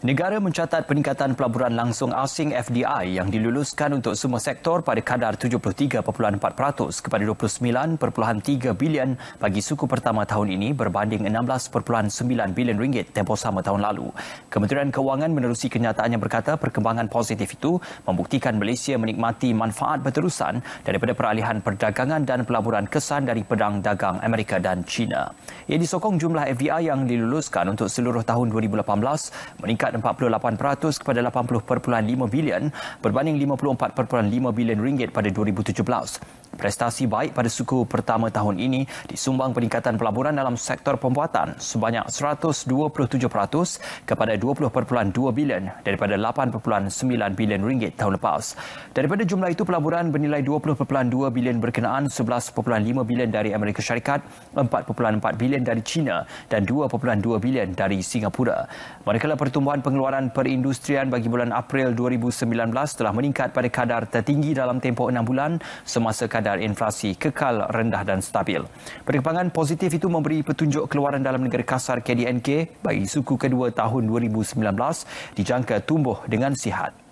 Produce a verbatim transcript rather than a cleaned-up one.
Negara mencatat peningkatan pelaburan langsung asing F D I yang diluluskan untuk semua sektor pada kadar tujuh puluh tiga perpuluhan empat peratus kepada dua puluh sembilan perpuluhan tiga bilion bagi suku pertama tahun ini berbanding enam belas perpuluhan sembilan bilion ringgit tempoh sama tahun lalu. Kementerian Kewangan menerusi kenyataan yang berkata perkembangan positif itu membuktikan Malaysia menikmati manfaat berterusan daripada peralihan perdagangan dan pelaburan kesan dari pedang dagang Amerika dan China. Ia disokong jumlah F D I yang diluluskan untuk seluruh tahun dua ribu lapan belas meningkat empat puluh lapan peratus kepada lapan puluh perpuluhan lima bilion berbanding lima puluh empat perpuluhan lima bilion ringgit pada dua ribu tujuh belas. Prestasi baik pada suku pertama tahun ini disumbang peningkatan pelaburan dalam sektor pembuatan sebanyak seratus dua puluh tujuh peratus kepada dua puluh perpuluhan dua bilion daripada lapan perpuluhan sembilan bilion ringgit tahun lepas. Daripada jumlah itu, pelaburan bernilai dua puluh perpuluhan dua bilion berkenaan sebelas perpuluhan lima bilion dari Amerika Syarikat, empat perpuluhan empat bilion dari China dan dua perpuluhan dua bilion dari Singapura. Manakala pertumbuhan pengeluaran perindustrian bagi bulan April dua ribu sembilan belas telah meningkat pada kadar tertinggi dalam tempoh enam bulan semasa kadar inflasi kekal rendah dan stabil. Perkembangan positif itu memberi petunjuk keluaran dalam negara kasar K D N K bagi suku kedua tahun dua ribu sembilan belas dijangka tumbuh dengan sihat.